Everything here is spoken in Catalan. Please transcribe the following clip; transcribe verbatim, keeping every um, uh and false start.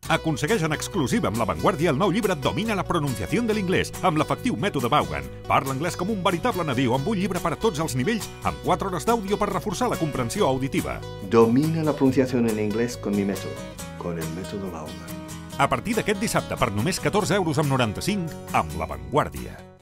Aconsegueix en exclusiva amb La Vanguardia el nou llibre Domina la pronunciació de l'inglès, amb l'efectiu mètode Vaughan. Parla anglès com un veritable nadiu, amb un llibre per a tots els nivells, amb quatre hores d'àudio per reforçar la comprensió auditiva. Domina la pronunciación en inglés con mi método, con el método Vaughan. A partir d'aquest dissabte, per només catorze euros amb noranta-cinc, amb La Vanguardia.